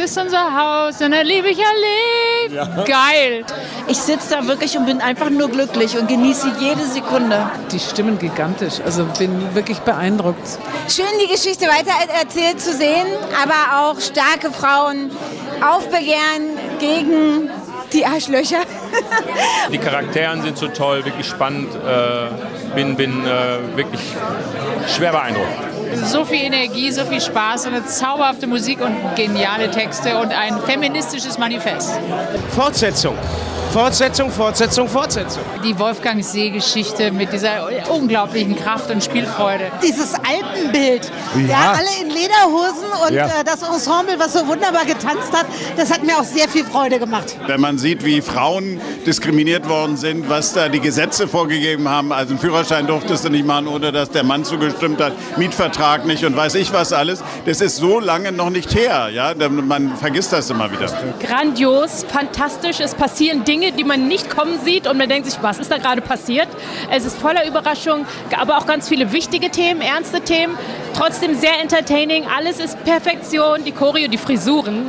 ist unser Haus und dann liebe ich alle. Ja. Geil. Ich sitze da wirklich und bin einfach nur glücklich und genieße jede Sekunde. Die Stimmen gigantisch, also bin wirklich beeindruckt. Schön die Geschichte weitererzählt zu sehen, aber auch starke Frauen aufbegehren gegen die Arschlöcher. Die Charaktere sind so toll, wirklich spannend. Bin wirklich schwer beeindruckt. So viel Energie, so viel Spaß und eine zauberhafte Musik und geniale Texte und ein feministisches Manifest. Fortsetzung. Fortsetzung, Fortsetzung, Fortsetzung. Die Wolfgang-See-Geschichte mit dieser unglaublichen Kraft und Spielfreude. Dieses Alpenbild, ja, alle in Lederhosen und das Ensemble, was so wunderbar getanzt hat, das hat mir auch sehr viel Freude gemacht. Wenn man sieht, wie Frauen diskriminiert worden sind, was da die Gesetze vorgegeben haben, also einen Führerschein durftest du nicht machen, ohne dass der Mann zugestimmt hat, Mietvertrag nicht und weiß ich was alles, das ist so lange noch nicht her, ja, man vergisst das immer wieder. Grandios, fantastisch, es passieren Dinge, die man nicht kommen sieht und man denkt sich, was ist da gerade passiert? Es ist voller Überraschung, aber auch ganz viele wichtige Themen, ernste Themen, trotzdem sehr entertaining, alles ist Perfektion, die Choreo, die Frisuren.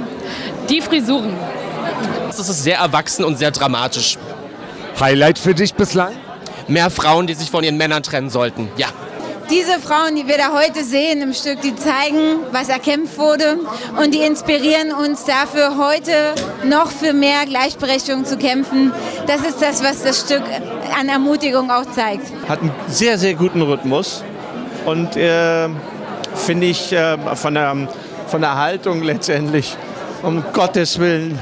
Das ist sehr erwachsen und sehr dramatisch. Highlight für dich bislang? Mehr Frauen, die sich von ihren Männern trennen sollten, ja. Diese Frauen, die wir da heute sehen im Stück, die zeigen, was erkämpft wurde und die inspirieren uns dafür, heute noch für mehr Gleichberechtigung zu kämpfen. Das ist das, was das Stück an Ermutigung auch zeigt. Hat einen sehr, sehr guten Rhythmus und finde ich von der Haltung letztendlich, um Gottes Willen,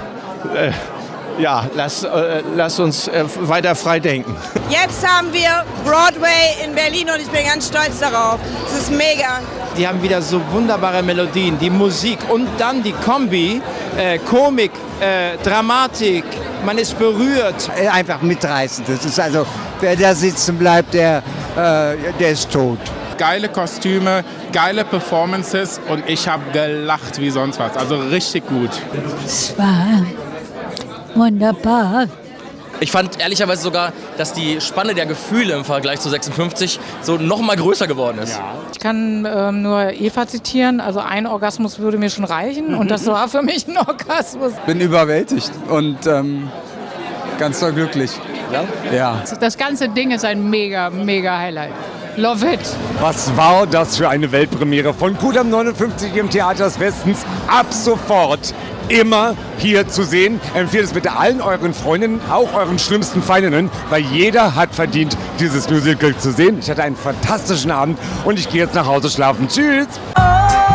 lass uns weiter frei denken. Jetzt haben wir Broadway in Berlin und ich bin ganz stolz darauf. Es ist mega. Die haben wieder so wunderbare Melodien, die Musik und dann die Kombi, Komik, Dramatik, man ist berührt. Einfach mitreißend. Das ist also, wer da sitzen bleibt, der ist tot. Geile Kostüme, geile Performances und ich habe gelacht wie sonst was. Also richtig gut. Es war wunderbar. Ich fand ehrlicherweise sogar, dass die Spanne der Gefühle im Vergleich zu 56 so noch mal größer geworden ist. Ja. Ich kann nur Eva zitieren, also ein Orgasmus würde mir schon reichen und das war für mich ein Orgasmus. Bin überwältigt und ganz doll glücklich. Ja? Das ganze Ding ist ein mega, mega Highlight. Love it. Was war das für eine Weltpremiere von Kudamm 59 im Theater des Westens? Ab sofort immer hier zu sehen. Empfehlt es bitte allen euren Freundinnen, auch euren schlimmsten Feindinnen, weil jeder hat verdient, dieses Musical zu sehen. Ich hatte einen fantastischen Abend und ich gehe jetzt nach Hause schlafen. Tschüss!